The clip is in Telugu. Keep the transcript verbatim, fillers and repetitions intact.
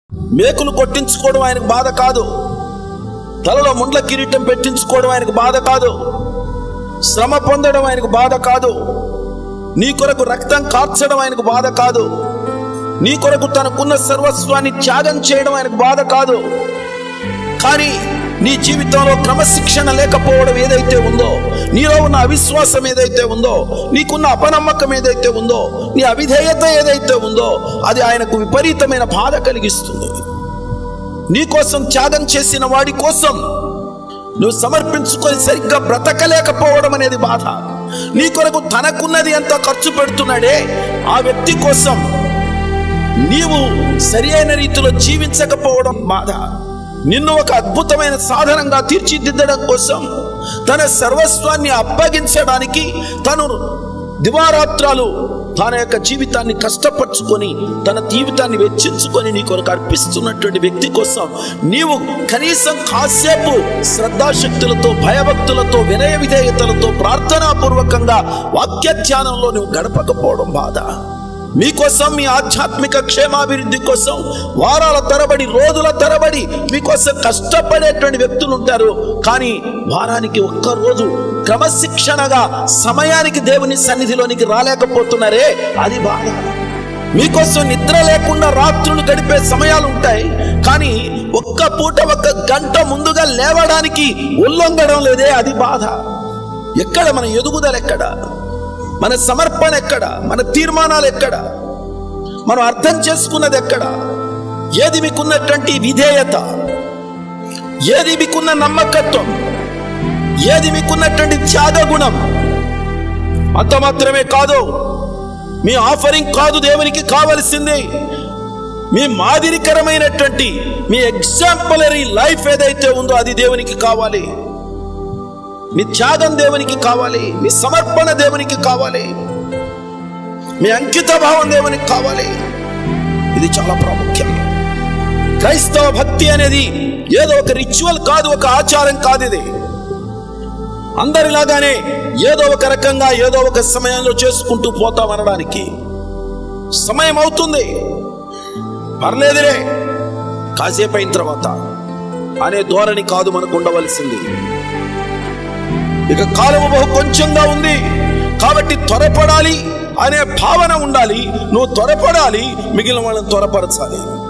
మేకులు కొట్టించుకోవడం ఆయనకు బాధ కాదు. తలలో ముండ్ల కిరీటం పెట్టించుకోవడం ఆయనకు బాధ కాదు. శ్రమ పొందడం ఆయనకు బాధ కాదు. నీ కొరకు రక్తం కార్చడం ఆయనకు బాధ కాదు. నీ కొరకు తనకున్న సర్వస్వాన్ని త్యాగం చేయడం ఆయనకు బాధ కాదు. కానీ నీ జీవితంలో క్రమశిక్షణ లేకపోవడం ఏదైతే ఉందో, నీలో ఉన్న అవిశ్వాసం ఏదైతే ఉందో, నీకున్న అపనమ్మకం ఏదైతే ఉందో, నీ అవిధేయత ఏదైతే ఉందో, అది ఆయనకు విపరీతమైన బాధ కలిగిస్తుంది. నీ కోసం త్యాగం చేసిన వాడి కోసం నువ్వు సమర్పించుకొని సరిగ్గా బ్రతకలేకపోవడం అనేది బాధ. నీ కొరకు తనకున్నది ఎంత ఖర్చు పెడుతున్నాడే ఆ వ్యక్తి కోసం నీవు సరి అయిన రీతిలో జీవించకపోవడం బాధ. నిన్ను ఒక అద్భుతమైన సాధనంగా తీర్చిదిద్దడం కోసం తన సర్వస్వాన్ని అప్పగించడానికి తను దివారాత్రాలు తన యొక్క జీవితాన్ని కష్టపరుచుకొని తన జీవితాన్ని వెచ్చించుకొని నీ కొరకు అర్పిస్తున్నటువంటి వ్యక్తి కోసం నీవు కనీసం కాసేపు శ్రద్ధాశక్తులతో, భయభక్తులతో, వినయ విధేయతలతో, ప్రార్థనాపూర్వకంగా వాక్య ధ్యానంలో నువ్వు గడపకపోవడం బాధ. మీకోసం, మీ ఆధ్యాత్మిక క్షేమాభివృద్ధి కోసం వారాల తరబడి, రోజుల తరబడి మీకోసం కష్టపడేటువంటి వ్యక్తులు ఉంటారు. కానీ వారానికి ఒక్క రోజు క్రమశిక్షణగా సమయానికి దేవుని సన్నిధిలోనికి రాలేకపోతున్నారే, అది బాధ. మీకోసం నిద్ర లేకుండా రాత్రులు గడిపే సమయాలు ఉంటాయి, కానీ ఒక్క పూట ఒక్క గంట ముందుగా లేవడానికి ఉల్లంఘడం లేదే, అది బాధ. ఎక్కడ మన ఎదుగుదల? ఎక్కడ మన సమర్పణ? ఎక్కడ మన తీర్మానాలు? ఎక్కడ మనం అర్థం చేసుకున్నది? ఎక్కడ? ఏది మీకున్నటువంటి విధేయత? ఏది మీకున్న నమ్మకత్వం? ఏది మీకున్నటువంటి త్యాగ గుణం? అంత మాత్రమే కాదు, మీ ఆఫరింగ్ కాదు దేవునికి కావలసింది, మీ మాదిరికరమైనటువంటి మీ ఎగ్జాంపులరీ లైఫ్ ఏదైతే ఉందో అది దేవునికి కావాలి. మీ త్యాగం దేవునికి కావాలి. మీ సమర్పణ దేవునికి కావాలి. మీ అంకిత భావం దేవునికి కావాలి. ఇది చాలా ప్రాముఖ్యం. క్రైస్తవ భక్తి అనేది ఏదో ఒక రిచువల్ కాదు, ఒక ఆచారం కాదు. ఇది అందరిలాగానే ఏదో ఒక రకంగా ఏదో ఒక సమయంలో చేసుకుంటూ పోతాం అనడానికి సమయం అవుతుంది, పర్లేదులే కాసేపు అయిన తర్వాత అనే ధోరణి కాదు మనకు ఉండవలసింది. ఇక కాలము బహు కొంచెంగా ఉంది కాబట్టి త్వరపడాలి అనే భావన ఉండాలి. నువ్వు త్వరపడాలి, మిగిలిన వాళ్ళని త్వరపరచాలి.